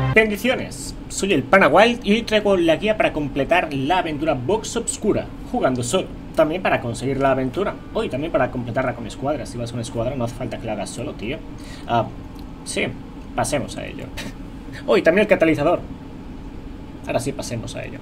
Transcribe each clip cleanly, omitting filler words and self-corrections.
Bendiciones, soy el Pana Wild y hoy traigo la guía para completar la aventura Vox Obscura, jugando solo. También para conseguir la aventura, hoy también para completarla con escuadra. Si vas con escuadra no hace falta que la hagas solo, tío. Sí, pasemos a ello. Hoy también el catalizador. Ahora sí, pasemos a ello.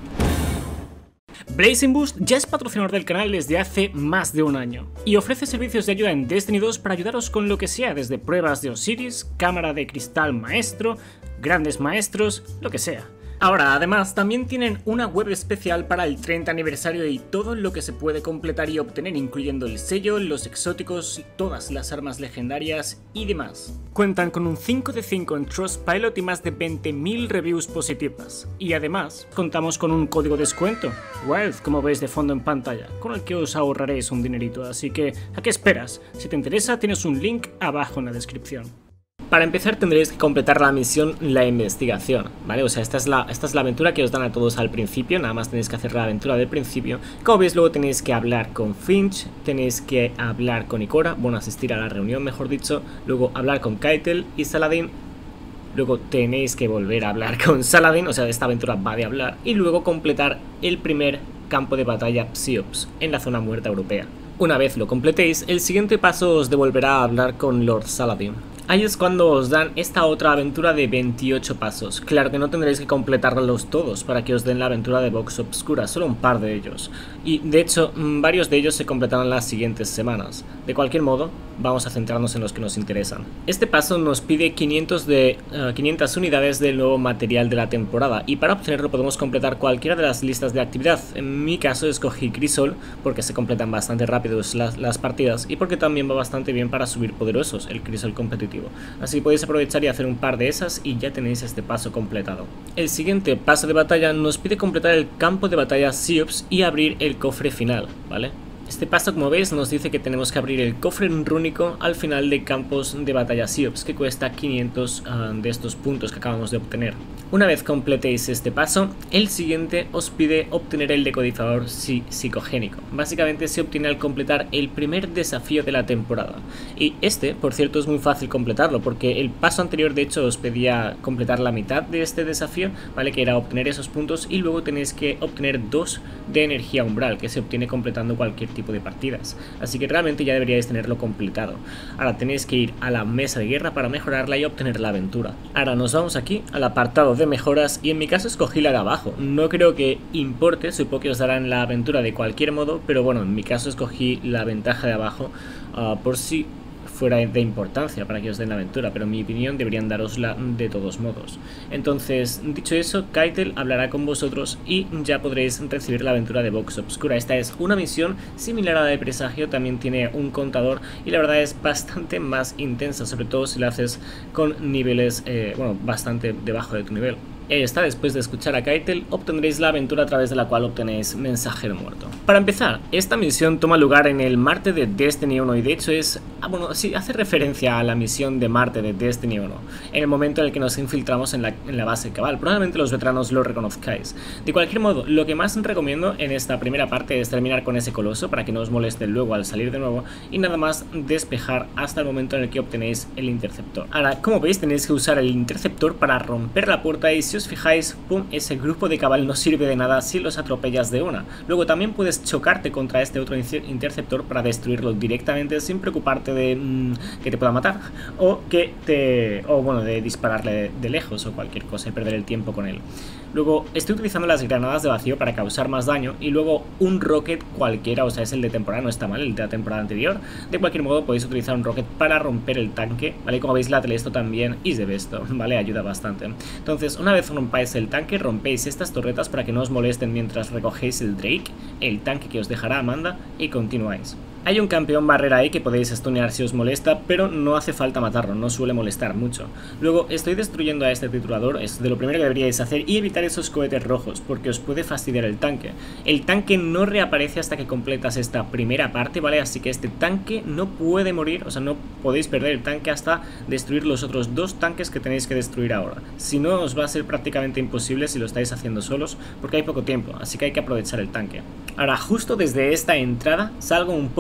Blazing Boost ya es patrocinador del canal desde hace más de un año y ofrece servicios de ayuda en Destiny 2 para ayudaros con lo que sea, desde pruebas de Osiris, cámara de cristal maestro, grandes maestros, lo que sea. Ahora, además, también tienen una web especial para el 30 aniversario y todo lo que se puede completar y obtener, incluyendo el sello, los exóticos, todas las armas legendarias y demás. Cuentan con un 5 de 5 en Trustpilot y más de 20.000 reviews positivas. Y además, contamos con un código de descuento, Wealth, como veis de fondo en pantalla, con el que os ahorraréis un dinerito, así que, ¿a qué esperas? Si te interesa, tienes un link abajo en la descripción. Para empezar tendréis que completar la misión La Investigación, ¿vale? O sea, esta es la aventura que os dan a todos al principio, nada más tenéis que hacer la aventura del principio. Como veis, luego tenéis que hablar con Finch, tenéis que hablar con Ikora, bueno, asistir a la reunión, mejor dicho, luego hablar con Keitel y Saladin, luego tenéis que volver a hablar con Saladin, o sea, esta aventura va de hablar, y luego completar el primer campo de batalla Psiops en la zona muerta europea. Una vez lo completéis, el siguiente paso os devolverá a hablar con Lord Saladin. Ahí es cuando os dan esta otra aventura de 28 pasos. Claro que no tendréis que completarlos todos para que os den la aventura de Vox Obscura, solo un par de ellos. Y de hecho, varios de ellos se completarán las siguientes semanas. De cualquier modo, vamos a centrarnos en los que nos interesan. Este paso nos pide 500 unidades del nuevo material de la temporada, y para obtenerlo podemos completar cualquiera de las listas de actividad. En mi caso escogí Crisol porque se completan bastante rápido las partidas y porque también va bastante bien para subir poderosos el Crisol competitivo. Así podéis aprovechar y hacer un par de esas y ya tenéis este paso completado. El siguiente paso de batalla nos pide completar el campo de batalla Psiops y abrir el cofre final, ¿vale? Este paso, como veis, nos dice que tenemos que abrir el cofre rúnico al final de campos de batalla Psiops, que cuesta 500 de estos puntos que acabamos de obtener. Una vez completéis este paso, el siguiente os pide obtener el decodificador psicogénico. Básicamente se obtiene al completar el primer desafío de la temporada. Y este, por cierto, es muy fácil completarlo, porque el paso anterior de hecho os pedía completar la mitad de este desafío, ¿vale? Que era obtener esos puntos, y luego tenéis que obtener 2 de energía umbral, que se obtiene completando cualquier tipo de partidas, así que realmente ya deberíais tenerlo completado. Ahora tenéis que ir a la mesa de guerra para mejorarla y obtener la aventura. Ahora nos vamos aquí al apartado de mejoras y en mi caso escogí la de abajo. No creo que importe, supongo que os darán la aventura de cualquier modo, pero bueno, en mi caso escogí la ventaja de abajo por si fuera de importancia para que os den la aventura, pero en mi opinión deberían darosla de todos modos. Entonces, dicho eso, Keitel hablará con vosotros y ya podréis recibir la aventura de Vox Obscura. Esta es una misión similar a la de Presagio, también tiene un contador y la verdad es bastante más intensa, sobre todo si la haces con niveles, bueno, bastante debajo de tu nivel. Esta, después de escuchar a Keitel, obtendréis la aventura a través de la cual obtenéis Mensajero Muerto. Para empezar, esta misión toma lugar en el Marte de Destiny 1 y de hecho es... bueno, sí, hace referencia a la misión de Marte de Destiny 1, en el momento en el que nos infiltramos en la base Cabal. Probablemente los veteranos lo reconozcáis. De cualquier modo, lo que más recomiendo en esta primera parte es terminar con ese coloso para que no os moleste luego al salir de nuevo y nada más despejar hasta el momento en el que obtenéis el interceptor. Ahora, como veis, tenéis que usar el interceptor para romper la puerta y si os fijáis, pum, ese grupo de Cabal no sirve de nada si los atropellas de una. Luego también puedes chocarte contra este otro interceptor para destruirlo directamente sin preocuparte de que te pueda matar o bueno, de dispararle de lejos o cualquier cosa y perder el tiempo con él. Luego estoy utilizando las granadas de vacío para causar más daño y luego un rocket cualquiera, o sea, es el de temporada, no está mal, el de la temporada anterior. De cualquier modo podéis utilizar un rocket para romper el tanque, ¿vale? Como veis, la Telesto también y Sebesto, ¿vale? Ayuda bastante. Entonces, una vez rompáis el tanque, rompéis estas torretas para que no os molesten mientras recogéis el Drake, el tanque que os dejará Amanda, y continuáis. Hay un campeón barrera ahí que podéis stunear si os molesta, pero no hace falta matarlo, no suele molestar mucho. Luego estoy destruyendo a este triturador, es de lo primero que deberíais hacer, y evitar esos cohetes rojos, porque os puede fastidiar el tanque. El tanque no reaparece hasta que completas esta primera parte, ¿vale? Así que este tanque no puede morir, o sea, no podéis perder el tanque hasta destruir los otros 2 tanques que tenéis que destruir ahora. Si no, os va a ser prácticamente imposible si lo estáis haciendo solos, porque hay poco tiempo, así que hay que aprovechar el tanque. Ahora, justo desde esta entrada, salgo un poco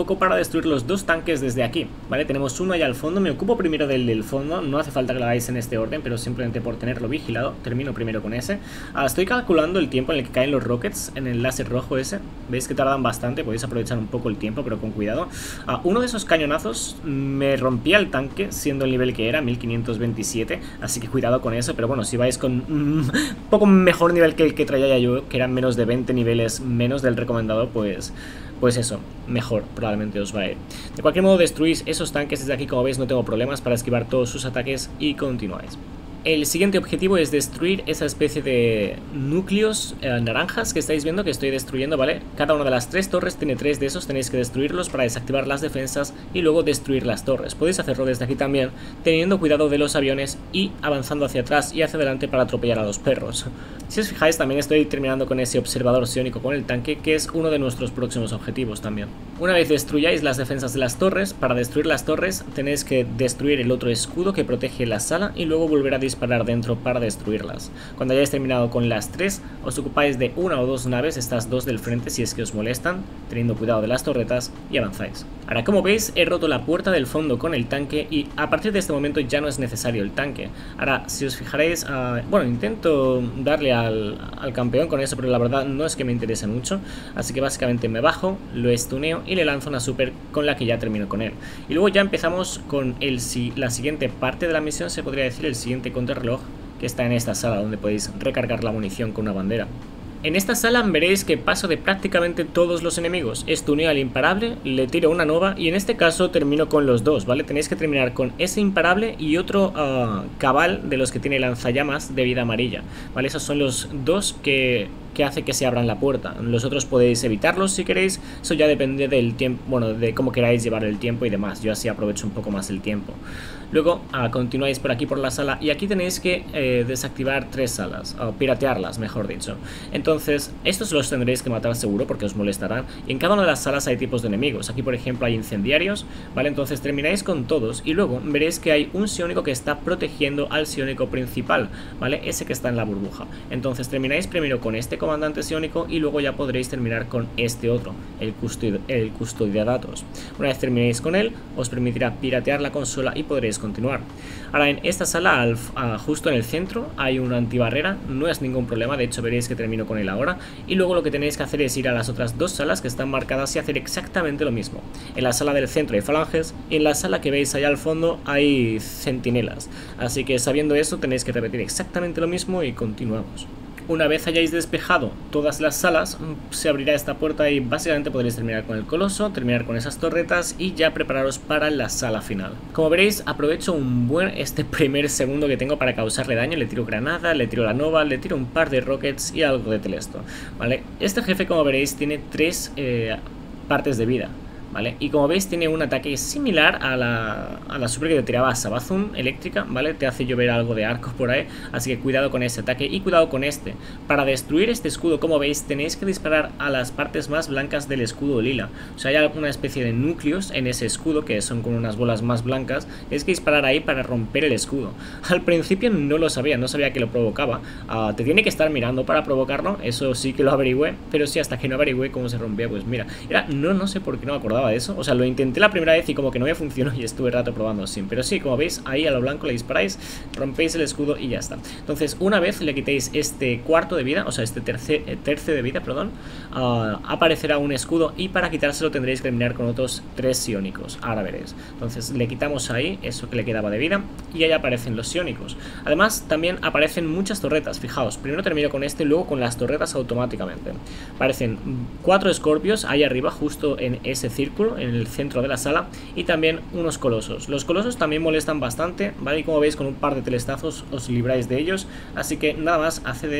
poco para destruir los dos tanques desde aquí, ¿vale? Tenemos uno allá al fondo, me ocupo primero del fondo, no hace falta que lo hagáis en este orden, pero simplemente por tenerlo vigilado, termino primero con ese. Estoy calculando el tiempo en el que caen los rockets en el láser rojo ese, veis que tardan bastante, podéis aprovechar un poco el tiempo, pero con cuidado. Uno de esos cañonazos me rompía el tanque, siendo el nivel que era, 1527, así que cuidado con eso, pero bueno, si vais con un poco mejor nivel que el que traía yo, que eran menos de 20 niveles menos del recomendado, pues eso, mejor probablemente os va a ir. De cualquier modo, destruís esos tanques desde aquí, como veis no tengo problemas para esquivar todos sus ataques y continuáis. El siguiente objetivo es destruir esa especie de núcleos naranjas que estáis viendo que estoy destruyendo, ¿vale? Cada una de las 3 torres tiene 3 de esos, tenéis que destruirlos para desactivar las defensas y luego destruir las torres. Podéis hacerlo desde aquí también, teniendo cuidado de los aviones y avanzando hacia atrás y hacia adelante para atropellar a los perros. Si os fijáis, también estoy terminando con ese observador psiónico con el tanque, que es uno de nuestros próximos objetivos también. Una vez destruyáis las defensas de las torres, para destruir las torres tenéis que destruir el otro escudo que protege la sala y luego volver a disparar dentro para destruirlas. Cuando hayáis terminado con las 3, os ocupáis de una o dos naves, estas 2 del frente si es que os molestan, teniendo cuidado de las torretas, y avanzáis. Ahora, como veis, he roto la puerta del fondo con el tanque y a partir de este momento ya no es necesario el tanque. Ahora, si os fijaréis, bueno, intento darle al campeón con eso, pero la verdad no es que me interese mucho, así que básicamente me bajo, lo stuneo y le lanzo una super con la que ya termino con él. Y luego ya empezamos con la siguiente parte de la misión, se podría decir el siguiente contrarreloj, que está en esta sala donde podéis recargar la munición con una bandera. En esta sala veréis que paso de prácticamente todos los enemigos, stuneo al imparable, le tiro una nova y en este caso termino con los dos, ¿vale? Tenéis que terminar con ese imparable y otro cabal de los que tiene lanzallamas de vida amarilla, ¿vale? Esos son los dos que hace que se abran la puerta. Los otros podéis evitarlos si queréis, eso ya depende del tiempo, bueno, de cómo queráis llevar el tiempo y demás. Yo así aprovecho un poco más el tiempo. Luego continuáis por aquí por la sala y aquí tenéis que desactivar 3 salas, o piratearlas mejor dicho. Entonces estos los tendréis que matar seguro porque os molestarán, y en cada una de las salas hay tipos de enemigos. Aquí por ejemplo hay incendiarios, ¿vale? Entonces termináis con todos y luego veréis que hay un psiónico que está protegiendo al psiónico principal, ¿vale? Ese que está en la burbuja. Entonces termináis primero con este comandante psiónico y luego ya podréis terminar con este otro, el custodiadatos. Una vez terminéis con él, os permitirá piratear la consola y podréis continuar. Ahora en esta sala, justo en el centro, hay una antibarrera, no es ningún problema, de hecho veréis que termino con él ahora. Y luego lo que tenéis que hacer es ir a las otras 2 salas que están marcadas y hacer exactamente lo mismo. En la sala del centro hay falanges y en la sala que veis allá al fondo hay centinelas. Así que sabiendo eso tenéis que repetir exactamente lo mismo y continuamos. Una vez hayáis despejado todas las salas, se abrirá esta puerta y básicamente podréis terminar con el coloso, terminar con esas torretas y ya prepararos para la sala final. Como veréis, aprovecho este primer segundo que tengo para causarle daño, le tiro granada, le tiro la nova, le tiro un par de rockets y algo de telesto, ¿vale? Este jefe, como veréis, tiene 3 partes de vida, ¿vale? Y como veis tiene un ataque similar a la super que te tiraba a Sabazum eléctrica, ¿vale? Te hace llover algo de arcos por ahí, así que cuidado con ese ataque y cuidado con este. Para destruir este escudo, como veis, tenéis que disparar a las partes más blancas del escudo lila. O sea, hay alguna especie de núcleos en ese escudo que son con unas bolas más blancas. Tenéis que disparar ahí para romper el escudo. Al principio no lo sabía, no sabía que lo provocaba. Te tiene que estar mirando para provocarlo, eso sí que lo averigüé, pero sí, hasta que no averigüé cómo se rompía, pues mira, no sé por qué no me acordaba de eso. O sea, lo intenté la primera vez y como que no me funcionó y estuve rato probando sin. Pero sí, como veis, ahí a lo blanco le disparáis, rompéis el escudo y ya está. Entonces, una vez le quitéis este cuarto de vida, o sea, este tercio de vida, perdón, aparecerá un escudo y para quitárselo tendréis que terminar con otros 3 psiónicos. Ahora veréis. Entonces, le quitamos ahí eso que le quedaba de vida y ahí aparecen los psiónicos. Además, también aparecen muchas torretas. Fijaos, primero termino con este, luego con las torretas automáticamente. Aparecen 4 escorpios ahí arriba, justo en ese círculo, en el centro de la sala, y también unos colosos. Los colosos también molestan bastante, ¿vale? Y como veis, con un par de telestazos os libráis de ellos, así que nada más, haced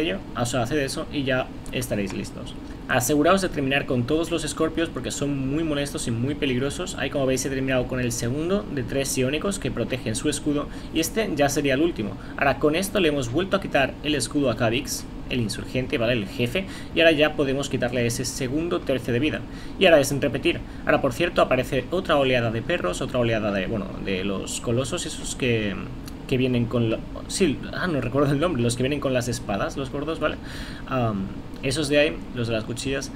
eso y ya estaréis listos. Aseguraos de terminar con todos los escorpios porque son muy molestos y muy peligrosos. Ahí, como veis, he terminado con el segundo de 3 psiónicos que protegen su escudo y este ya sería el último. Ahora, con esto le hemos vuelto a quitar el escudo a Kha'Zix, el insurgente, ¿vale? El jefe, y ahora ya podemos quitarle ese segundo tercio de vida. Y ahora es en repetir. Ahora, por cierto, aparece otra oleada de perros, otra oleada de, bueno, de los colosos, esos que vienen con... Sí, no recuerdo el nombre, los que vienen con las espadas, los gordos, ¿vale? Esos de ahí, los de las cuchillas.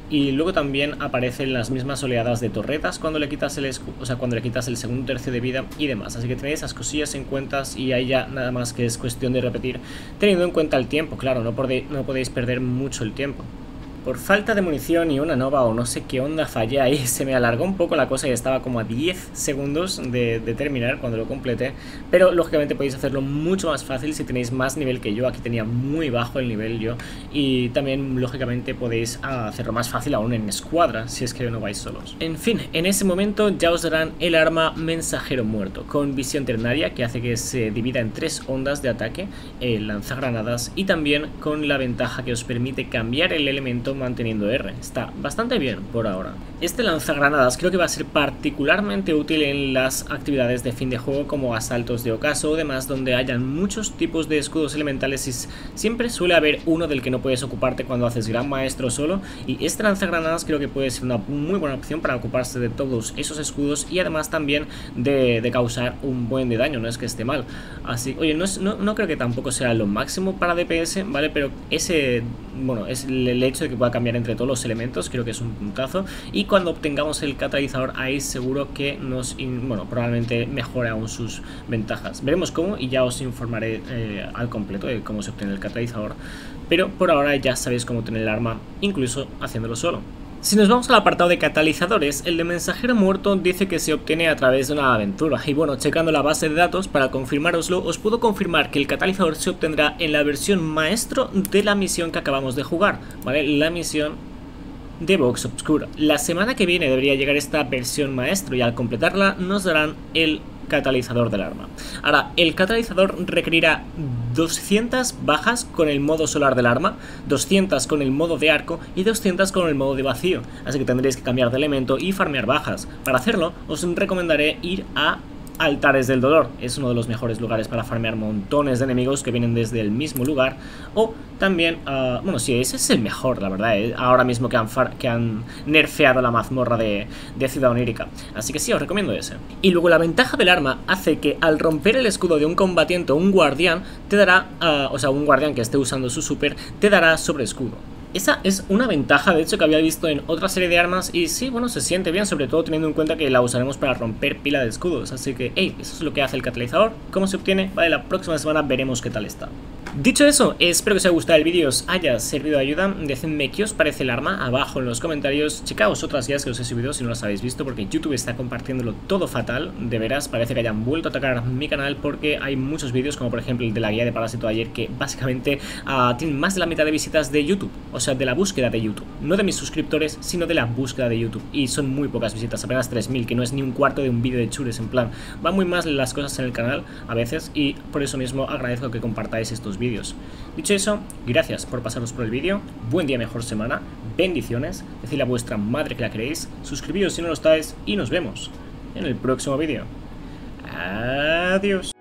y luego también aparecen las mismas oleadas de torretas cuando le quitas el cuando le quitas el segundo tercio de vida y demás. Así que tenéis esas cosillas en cuenta y ahí ya nada más que es cuestión de repetir, teniendo en cuenta el tiempo, claro, no podéis perder mucho el tiempo. Por falta de munición y una nova o no sé qué onda fallé ahí, se me alargó un poco la cosa y estaba como a 10 segundos de terminar cuando lo completé. Pero lógicamente podéis hacerlo mucho más fácil si tenéis más nivel que yo. Aquí tenía muy bajo el nivel yo. Y también lógicamente podéis hacerlo más fácil aún en escuadra si es que no vais solos. En fin, en ese momento ya os darán el arma mensajero muerto con visión ternaria, que hace que se divida en 3 ondas de ataque, el lanzagranadas, y también con la ventaja que os permite cambiar el elemento manteniendo R. Está bastante bien por ahora. Este lanzagranadas creo que va a ser particularmente útil en las actividades de fin de juego como asaltos de ocaso o demás, donde hayan muchos tipos de escudos elementales y siempre suele haber uno del que no puedes ocuparte cuando haces gran maestro solo, y este lanzagranadas creo que puede ser una muy buena opción para ocuparse de todos esos escudos y además también de causar un buen de daño, no es que esté mal. Así, oye, no creo que tampoco sea lo máximo para DPS, ¿vale? Pero ese, bueno, es el hecho de que pueda cambiar entre todos los elementos, creo que es un puntazo. Y cuando obtengamos el catalizador, ahí seguro que probablemente mejore aún sus ventajas. Veremos cómo y ya os informaré al completo de cómo se obtiene el catalizador. Pero por ahora ya sabéis cómo tener el arma, incluso haciéndolo solo. Si nos vamos al apartado de catalizadores, el de mensajero muerto dice que se obtiene a través de una aventura. Y bueno, checando la base de datos para confirmároslo, os puedo confirmar que el catalizador se obtendrá en la versión maestro de la misión que acabamos de jugar, ¿vale? La misión de Vox Obscura. La semana que viene debería llegar esta versión maestro y al completarla nos darán el catalizador del arma. Ahora, el catalizador requerirá 200 bajas con el modo solar del arma, 200 con el modo de arco y 200 con el modo de vacío, así que tendréis que cambiar de elemento y farmear bajas. Para hacerlo, os recomendaré ir a Altares del Dolor, es uno de los mejores lugares para farmear montones de enemigos que vienen desde el mismo lugar. O también, bueno, sí, ese es el mejor, la verdad, ahora mismo que han nerfeado la mazmorra de Ciudad Onírica. Así que sí, os recomiendo ese. Y luego la ventaja del arma hace que al romper el escudo de un combatiente o un guardián, te dará, un guardián que esté usando su super, te dará sobre escudo. Esa es una ventaja, de hecho, que había visto en otra serie de armas y sí, bueno, se siente bien, sobre todo teniendo en cuenta que la usaremos para romper pila de escudos. Así que, hey, eso es lo que hace el catalizador. ¿Cómo se obtiene? Vale, la próxima semana veremos qué tal está. Dicho eso, espero que os haya gustado el vídeo, os haya servido de ayuda. Decidme qué os parece el arma abajo en los comentarios. Checaos otras guías que os he subido si no las habéis visto, porque YouTube está compartiéndolo todo fatal. De veras, parece que hayan vuelto a atacar mi canal porque hay muchos vídeos, como por ejemplo el de la guía de Parásito de ayer, que básicamente tienen más de la mitad de visitas de YouTube. O sea, de la búsqueda de YouTube, no de mis suscriptores, sino de la búsqueda de YouTube, y son muy pocas visitas, apenas 3000, que no es ni un cuarto de un vídeo de Chures. En plan, van muy más las cosas en el canal a veces, y por eso mismo agradezco que compartáis estos vídeos. Dicho eso, gracias por pasaros por el vídeo, buen día, mejor semana, bendiciones, decidle a vuestra madre que la queréis, suscribíos si no lo estáis, y nos vemos en el próximo vídeo. Adiós.